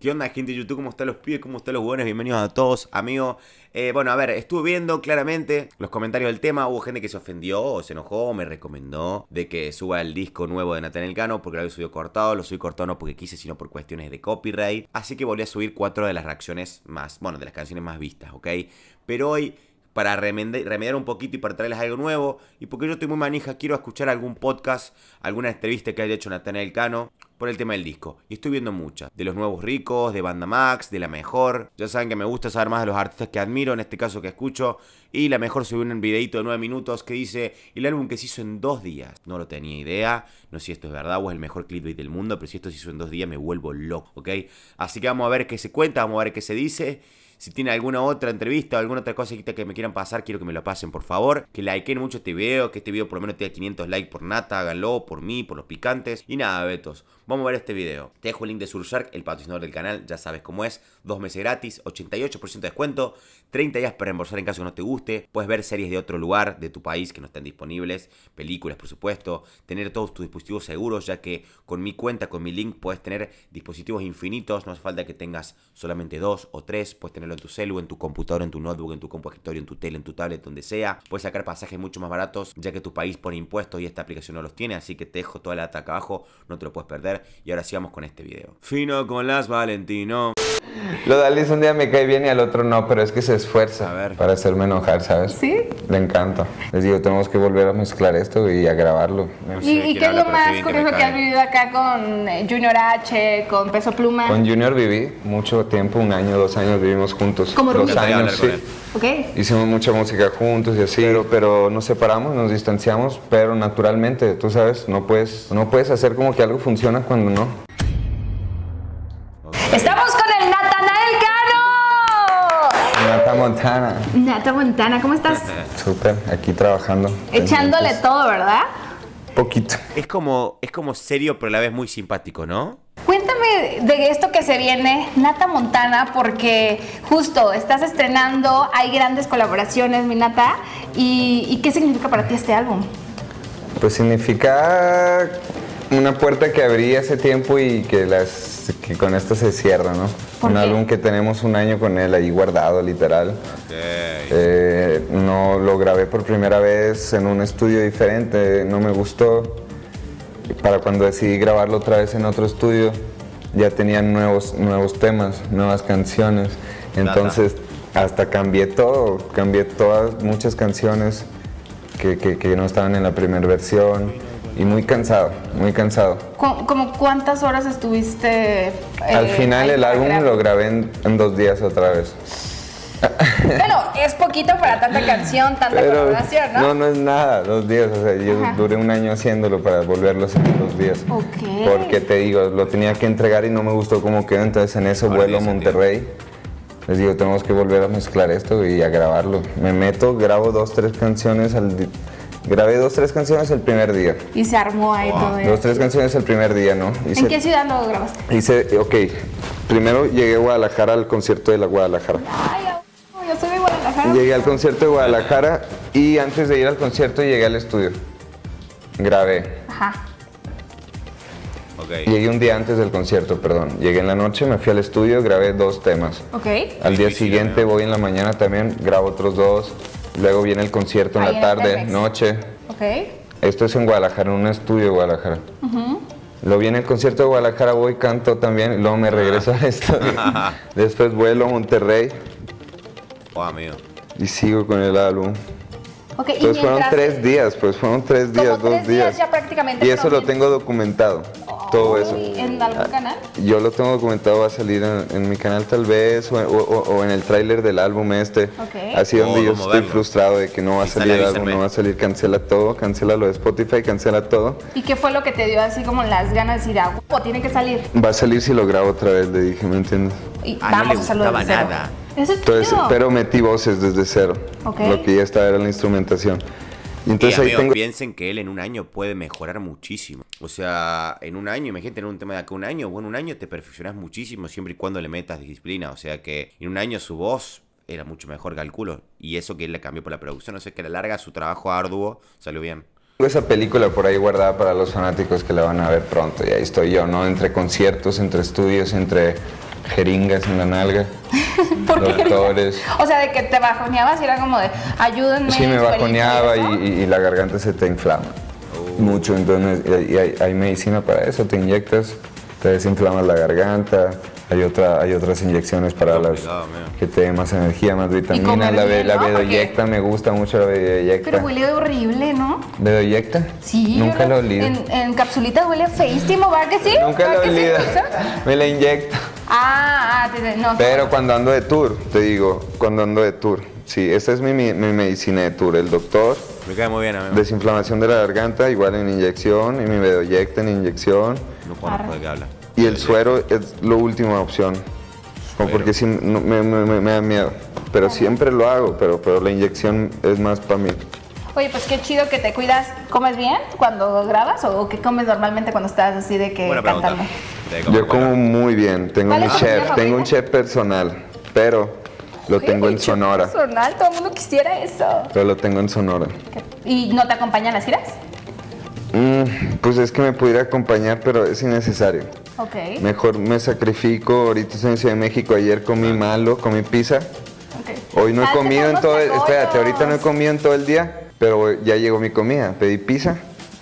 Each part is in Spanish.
¿Qué onda, gente de YouTube? ¿Cómo están los pibes? ¿Cómo están los buenos? Bienvenidos a todos, amigos. Bueno, a ver, estuve viendo claramente los comentarios del tema. Hubo gente que se ofendió o se enojó o me recomendó de que suba el disco nuevo de Natanael Cano porque lo había subido cortado. Lo subí cortado no porque quise, sino por cuestiones de copyright. Así que volví a subir 4 de las reacciones más, bueno, de las canciones más vistas, ¿ok? Pero hoy, para remediar un poquito y para traerles algo nuevo, y porque yo estoy muy manija, quiero escuchar algún podcast, alguna entrevista que haya hecho Natanael Cano por el tema del disco. Y estoy viendo muchas, de los nuevos ricos, de Banda Max, de La Mejor. Ya saben que me gusta saber más de los artistas que admiro, en este caso que escucho. Y La Mejor subió un videito de 9 minutos que dice el álbum que se hizo en 2 días. No lo tenía idea, no sé si esto es verdad o es el mejor clickbait del mundo, pero si esto se hizo en 2 días me vuelvo loco, ¿ok? Así que vamos a ver qué se cuenta, vamos a ver qué se dice. Si tienen alguna otra entrevista o alguna otra cosa que me quieran pasar, quiero que me lo pasen, por favor. Que likeen mucho este video, que este video por lo menos tenga 500 likes por Nata. Háganlo, por mí, por los picantes. Y nada, betos. Vamos a ver este video. Te dejo el link de Surfshark, el patrocinador del canal. Ya sabes cómo es. 2 meses gratis, 88% de descuento. 30 días para reembolsar en caso que no te guste. Puedes ver series de otro lugar, de tu país, que no estén disponibles. Películas, por supuesto. Tener todos tus dispositivos seguros, ya que con mi cuenta, con mi link, puedes tener dispositivos infinitos. No hace falta que tengas solamente 2 o 3. Puedes tenerlo en tu celu, en tu computadora, en tu notebook, en tu compu escritorio, en tu tele, en tu tablet, donde sea. Puedes sacar pasajes mucho más baratos, ya que tu país pone impuestos y esta aplicación no los tiene. Así que te dejo toda la data acá abajo, no te lo puedes perder. Y ahora sí vamos con este video. Fino con las Valentino. Lo de Alice un día me cae bien y al otro no, pero es que se esfuerza A ver. para hacerme enojar, ¿sabes? ¿Sí? Le encanta. Les digo, tenemos que volver a mezclar esto y a grabarlo. No sé ¿Y quién qué es habla, lo pero qué más bien que me curioso que has cae. vivido acá con Junior H, con Peso Pluma? Con Junior viví mucho tiempo, 1 año, 2 años vivimos juntos. ¿Como 2 roomies? Me gustaría años, hablar sí. con él. ¿Ok? Hicimos mucha música juntos y así, pero nos separamos, nos distanciamos, pero naturalmente, tú sabes, no puedes hacer como que algo funciona cuando no. ¡Estamos con el Natanael Cano! Nata Montana. Nata Montana, ¿cómo estás? Súper, aquí trabajando. Echándole pendientes. todo, ¿verdad? Poquito. Es como serio, pero a la vez muy simpático, ¿no? Cuéntame de esto que se viene, Nata Montana, porque justo estás estrenando, hay grandes colaboraciones, mi Nata, y ¿qué significa para ti este álbum? Pues significa una puerta que abrí hace tiempo y que con esto se cierra, ¿no? ¿Por Un qué? álbum que tenemos 1 año con él ahí guardado, literal. No lo grabé por primera vez en un estudio diferente, no me gustó. Para cuando decidí grabarlo otra vez en otro estudio, ya tenían nuevos temas, nuevas canciones. Entonces, hasta cambié todas, muchas canciones que no estaban en la primera versión. Y muy cansado, muy cansado. ¿Cómo cuántas horas estuviste? Al final ahí el para álbum grabar? lo grabé en 2 días otra vez. Bueno, es poquito para tanta canción, tanta colaboración, ¿no? No es nada, 2 días. O sea, yo Ajá. duré 1 año haciéndolo para volverlo a hacer en 2 días. Ok. Porque te digo, lo tenía que entregar y no me gustó cómo quedó, entonces en eso Ahora vuelo a tiene sentido. Monterrey. Les digo, tenemos que volver a mezclar esto y a grabarlo. Me meto, grabo 2, 3 canciones Grabé 2, 3 canciones el primer día. Y se armó ahí todo 2, eso. 3 canciones el primer día, ¿no? ¿En qué ciudad lo grabaste? Ok, primero llegué a Guadalajara al concierto de la Guadalajara. Ay, yo soy de Guadalajara. Llegué al concierto de Guadalajara y antes de ir al concierto llegué al estudio. Grabé. Ajá. Ok. Llegué un día antes del concierto, perdón. Llegué en la noche, me fui al estudio, grabé 2 temas. Ok. Al día Difícil, siguiente ¿no? voy en la mañana también, grabo otros 2. Luego viene el concierto en Ahí la en el tarde, Telmex. noche. Ok. Esto es en Guadalajara, en un estudio de Guadalajara. Luego viene el concierto de Guadalajara, voy, canto también, y luego me regreso al estudio. Después vuelo a Monterrey Oh, amigo. y sigo con el álbum. Ok, y Entonces fueron mientras- 3 días, pues fueron 3 días, Como 2 3 días días. ya prácticamente Y eso lo con- tengo documentado, todo eso. ¿En algún canal? Yo lo tengo documentado, va a salir en mi canal tal vez, o en el tráiler del álbum este. Ok. Así donde yo ¿Cómo estoy verlo? frustrado de que no va a salir el álbum, Avísenme. no va a salir, cancela todo, cancela lo de Spotify, cancela todo. ¿Y qué fue lo que te dio así como las ganas de decir, ah, huevo, tiene que salir? Va a salir si lo grabo otra vez, le dije, ¿me entiendes? Y Ah, no vamos le a hacerlo gustaba desde cero. nada. Eso es Entonces, chido. pero metí voces desde cero. Ok. Lo que ya estaba era la instrumentación. Y Y entonces ahí amigos, tengo... piensen que él en 1 año puede mejorar muchísimo. O sea, en 1 año, imagínate en un tema de acá 1 año, bueno, 1 año te perfeccionás muchísimo siempre y cuando le metas disciplina. O sea que en 1 año su voz era mucho mejor, calculo. Y eso que él le cambió por la producción, o sea que a la larga su trabajo arduo salió bien. Tengo esa película por ahí guardada para los fanáticos que la van a ver pronto. Y ahí estoy yo, ¿no? Entre conciertos, entre estudios, entre jeringas en la nalga. ¿Por qué? Doctores. O sea, de que te bajoneabas y era como de, ayúdenme. Sí, me bajoneaba ¿eso? y la garganta se te inflama mucho, entonces hay medicina para eso, te inyectas, te desinflamas la garganta, hay otras inyecciones para que te dé más energía, más vitamina, la Bedoyecta, me gusta mucho la Bedoyecta. Pero huele horrible, ¿no? ¿Bedoyecta? Sí. Nunca lo he olido. En capsulita huele feísimo, ¿verdad que sí? Nunca lo he olido, me la inyecto. No. Pero cuando ando de tour, te digo, cuando ando de tour, sí, esta es mi medicina de tour, el doctor. Me cae muy bien, amigo. Desinflamación de la garganta, igual en inyección, y mi Bedoyecta en inyección. No conozco de qué habla. Y el suero es la última opción, porque sí, me da miedo, pero siempre lo hago, pero la inyección es más para mí. Oye, pues qué chido que te cuidas. ¿Comes bien cuando grabas o qué comes normalmente cuando estás así de que Buena pregunta. cantando? Yo como muy bien, tengo ¿Cuál mi es tu comida chef, tengo un favorita? chef personal, pero lo tengo en Sonora. Personal, todo el mundo quisiera eso. Pero lo tengo en Sonora. ¿Y no te acompañan las giras? Pues es que me pudiera acompañar, pero es innecesario. Ok. Mejor me sacrifico, ahorita estoy en Ciudad de México, ayer comí malo, comí pizza. Hoy no he Salte comido por en los todo, tacos. espérate, ahorita no he comido en todo el día, pero ya llegó mi comida, pedí pizza.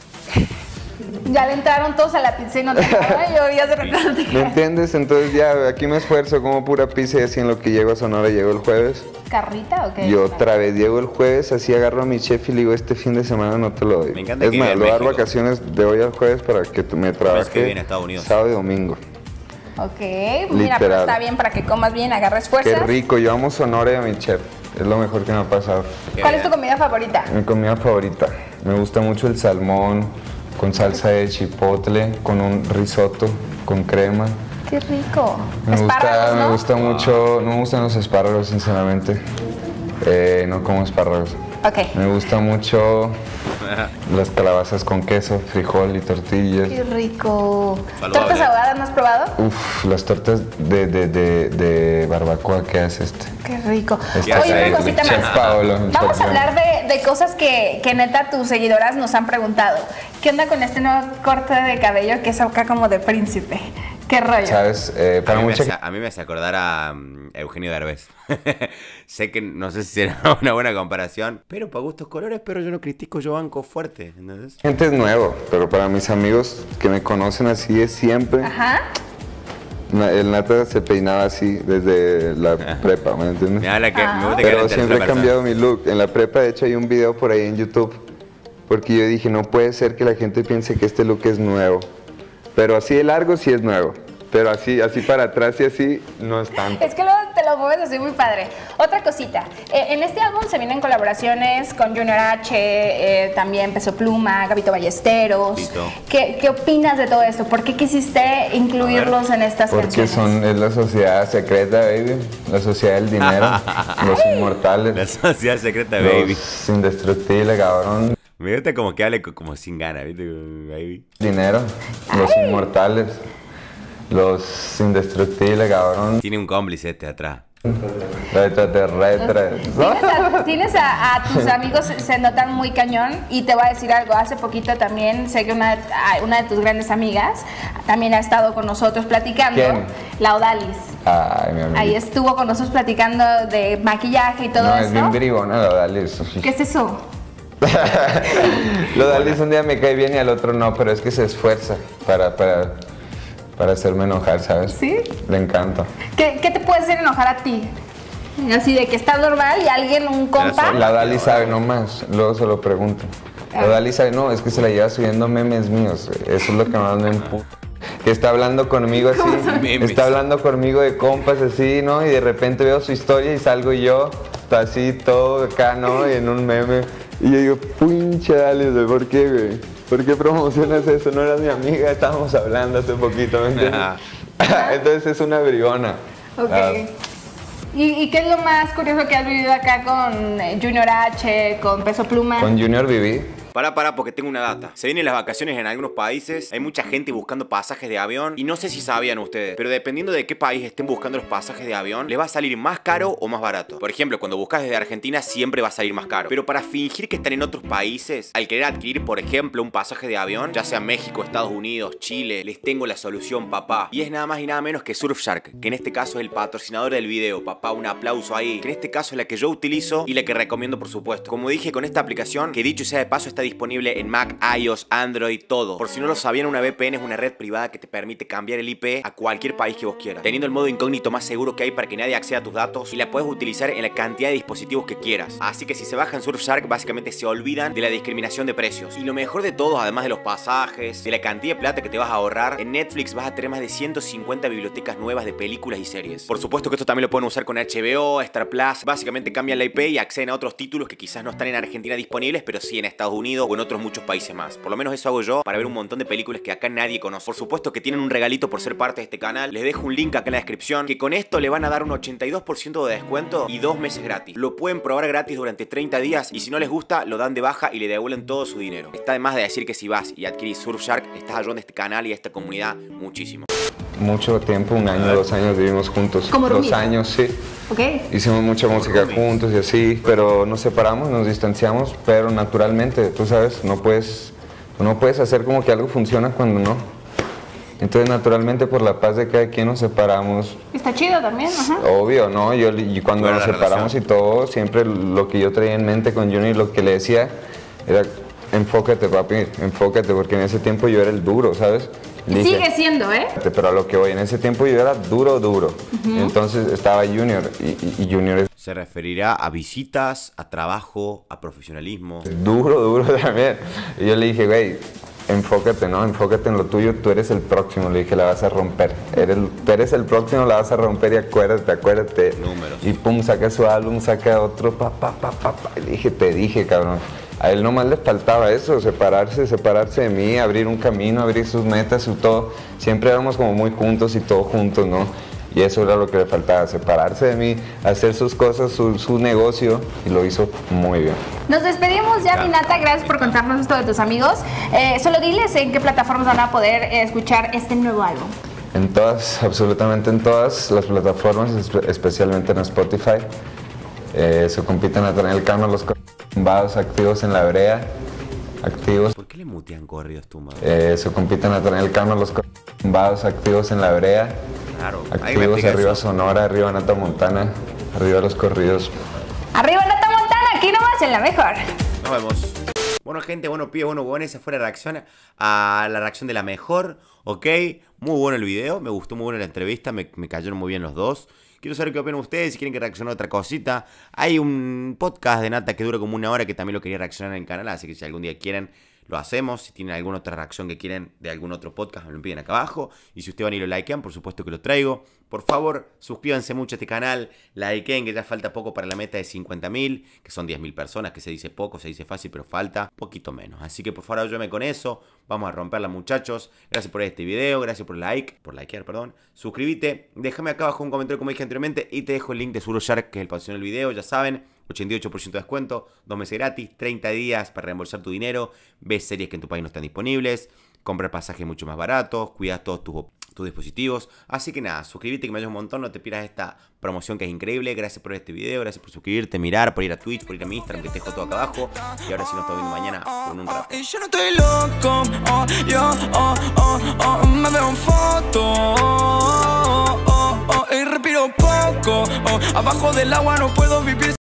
Ya le entraron todos a la pizza y no te acababa, yo ya se recuerda. ¿Me entiendes? Entonces ya, aquí me esfuerzo, como pura pizza y así en lo que llego a Sonora, llego el jueves. ¿Carrita o qué? Y otra vez llego el jueves, así agarro a mi chef y le digo, este fin de semana no te lo doy. Me encanta Es que más, vive en le voy a dar México. vacaciones de hoy al jueves para que me que trabaje viene a Estados Unidos. sábado y domingo. Ok, mira, pero Literal. está bien para que comas bien, agarres fuerzas. Qué rico, yo amo Sonora y a mi chef. Es lo mejor que me ha pasado. ¿Cuál es tu comida favorita? Mi comida favorita. Me gusta mucho el salmón con salsa de chipotle, con un risotto, con crema. Qué rico. Me Espárragos, ¿no? gusta mucho, no me gustan los espárragos, sinceramente. No como espárragos. Ok. Me gusta mucho las calabazas con queso, frijol y tortillas. Qué rico. Saludable. ¿Tortas ahogadas no has probado? Uf, las tortas de barbacoa que hace este. Qué rico. Esta Oye, es una cosita Chef más. Paolo, Vamos Chef a hablar de cosas que neta tus seguidoras nos han preguntado. ¿Qué onda con este nuevo corte de cabello que es acá como de príncipe? ¿Qué rollo? ¿Sabes? Para mucha A mí me hace acordar a Eugenio Derbez. Sé que no sé si será una buena comparación, pero para gustos colores, pero yo no critico, yo banco fuerte, ¿entendés? gente es nuevo, pero para mis amigos que me conocen así es siempre. Ajá. El Nata se peinaba así desde la prepa, ¿me entiendes? Me habla que me gusta que Pero era en siempre he tercera cambiado mi look. En la prepa, de hecho, hay un video por ahí en YouTube. Porque yo dije, no puede ser que la gente piense que este look es nuevo. Pero así de largo sí es nuevo. Pero así para atrás y así no es tanto. Es que luego te lo mueves así muy padre. Otra cosita, en este álbum se vienen colaboraciones con Junior H, también Peso Pluma, Gabito Ballesteros. Tito. ¿Qué opinas de todo esto? ¿Por qué quisiste incluirlos en estas Porque canciones? es la sociedad secreta, baby. La sociedad del dinero. Los inmortales. La sociedad secreta, baby. Los indestructibles, cabrón. Me gusta como que hable como sin ganas, ¿viste? Baby. Dinero. Los inmortales. Los indestructibles, cabrón. Tiene un cómplice este atrás. Los extraterrestres. Tienes a tus amigos, se notan muy cañón y te voy a decir algo, hace poquito también sé que una de tus grandes amigas también ha estado con nosotros platicando. ¿Quién? La Odalis. Ay, mi amigo. Ahí estuvo con nosotros platicando de maquillaje y todo No, eso. es bien bribona la Dalis. ¿Qué es eso? Lo Dalis un día me cae bien y al otro no, pero es que se esfuerza para hacerme enojar, ¿sabes? ¿Sí? Le encanta. ¿Qué te puede hacer enojar a ti? Así de que estás normal y alguien, un compa. La Dalis sabe nomás, luego se lo pregunto. La Dalis sabe, no, es que se la lleva subiendo memes míos. Eso es lo que más me empuja. Que está hablando conmigo así, Memes. está hablando conmigo de compas así, ¿no? Y de repente veo su historia y salgo yo, así todo acá, ¿no? Y en un meme. Y yo digo, pinche Dalis, ¿por qué, güey? ¿Por qué promocionas eso? No eras mi amiga, estábamos hablando hace poquito, ¿me entiendes? Entonces es una bribona. Ok. ¿Y qué es lo más curioso que has vivido acá con Junior H, con Peso Pluma? Con Junior viví. Pará, porque tengo una data. Se vienen las vacaciones en algunos países, hay mucha gente buscando pasajes de avión y no sé si sabían ustedes, pero dependiendo de qué país estén buscando los pasajes de avión, les va a salir más caro o más barato. Por ejemplo, cuando buscas desde Argentina siempre va a salir más caro. Pero para fingir que están en otros países, al querer adquirir, por ejemplo, un pasaje de avión, ya sea México, Estados Unidos, Chile, les tengo la solución, papá. Y es nada más y nada menos que Surfshark, que en este caso es el patrocinador del video, papá, un aplauso ahí. Que en este caso es la que yo utilizo y la que recomiendo, por supuesto. Como dije, con esta aplicación, que dicho sea de paso está disponible en Mac, iOS, Android, todo. Por si no lo sabían, una VPN es una red privada que te permite cambiar el IP a cualquier país que vos quieras, teniendo el modo incógnito más seguro que hay para que nadie acceda a tus datos, y la puedes utilizar en la cantidad de dispositivos que quieras. Así que si se bajan Surfshark, básicamente se olvidan de la discriminación de precios. Y lo mejor de todo, además de los pasajes, de la cantidad de plata que te vas a ahorrar, en Netflix vas a tener más de 150 bibliotecas nuevas de películas y series. Por supuesto que esto también lo pueden usar con HBO, Star Plus. Básicamente cambian la IP y acceden a otros títulos que quizás no están en Argentina disponibles, pero sí en Estados Unidos o en otros muchos países más. Por lo menos eso hago yo para ver un montón de películas que acá nadie conoce. Por supuesto que tienen un regalito por ser parte de este canal. Les dejo un link acá en la descripción, que con esto le van a dar un 82% de descuento y 2 meses gratis. Lo pueden probar gratis durante 30 días y si no les gusta, lo dan de baja y le devuelven todo su dinero. Está de más de decir que si vas y adquirís Surfshark, estás ayudando a este canal y a esta comunidad muchísimo. Mucho tiempo, 1 año, 2 años vivimos juntos. ¿Como 2 años, sí. Ok. Hicimos mucha música juntos y así, pero nos separamos, nos distanciamos, pero naturalmente, tú sabes, no puedes hacer como que algo funciona cuando no. Entonces, naturalmente, por la paz de cada quien nos separamos. Está chido también, ajá. Obvio, ¿no? Y cuando nos separamos y todo, siempre lo que yo traía en mente con Junior, lo que le decía era, enfócate, papi, enfócate, porque en ese tiempo yo era el duro, ¿sabes? Dije, sigue siendo, ¿eh? Pero a lo que voy, en ese tiempo yo era duro. Entonces estaba Junior y Junior es Se referirá a visitas, a trabajo, a profesionalismo. duro también. Y yo le dije, güey, enfócate, ¿no? Enfócate en lo tuyo, tú eres el próximo. Le dije, la vas a romper. Tú eres el próximo, la vas a romper y acuérdate. Números. Y pum, saca su álbum, saca otro, Y le dije, te dije, cabrón. A él nomás le faltaba eso, separarse de mí, abrir un camino, abrir sus metas y todo. Siempre éramos como muy juntos y todos juntos, ¿no? Y eso era lo que le faltaba, separarse de mí, hacer sus cosas, su negocio, y lo hizo muy bien. Nos despedimos ya, Minata, gracias por contarnos esto de tus amigos. Solo diles en qué plataformas van a poder escuchar este nuevo álbum. En todas, absolutamente en todas las plataformas, especialmente en Spotify. Se compiten a tener el Cano, los tumbados, activos en la brea, activos. ¿Por qué le mutean corridos tumbados? Se compiten a tener el Cano, los tumbados, activos en la brea. Claro. Activos, arriba eso. Sonora, arriba Nata Montana, arriba los corridos. Arriba Nata Montana, aquí nomás en la mejor. Nos vemos. Bueno, gente, bueno, pibes, bueno, esa fue la reacción a la reacción de la mejor, ¿ok? Muy bueno el video, me gustó muy bueno la entrevista, me cayeron muy bien los dos. Quiero saber qué opinan ustedes, si quieren que reaccione a otra cosita. Hay un podcast de Nata que dura como 1 hora que también lo quería reaccionar en el canal, así que si algún día quieren, lo hacemos. Si tienen alguna otra reacción que quieren de algún otro podcast, me lo piden acá abajo. Y si ustedes van y lo likean, por supuesto que lo traigo. Por favor, suscríbanse mucho a este canal, likeen, que ya falta poco para la meta de 50.000, que son 10.000 personas, que se dice poco, se dice fácil, pero falta poquito menos. Así que por favor, ayúdenme con eso. Vamos a romperla, muchachos. Gracias por este video, gracias por likear, perdón. Suscríbete, déjame acá abajo un comentario como dije anteriormente y te dejo el link de Surfshark, que es el patrocinador del video, ya saben. 88% de descuento, 2 meses gratis, 30 días para reembolsar tu dinero, ves series que en tu país no están disponibles, comprar pasajes mucho más baratos, cuidas todos tus dispositivos. Así que nada, suscríbete que me ayuda un montón, no te pierdas esta promoción que es increíble. Gracias por este video, gracias por suscribirte, mirar, por ir a Twitch, por ir a mi Instagram, que te dejo todo acá abajo. Y ahora sí nos estamos viendo mañana con un rap. Yo no estoy loco, me veo en foto, y respiro poco, abajo del agua no puedo vivir.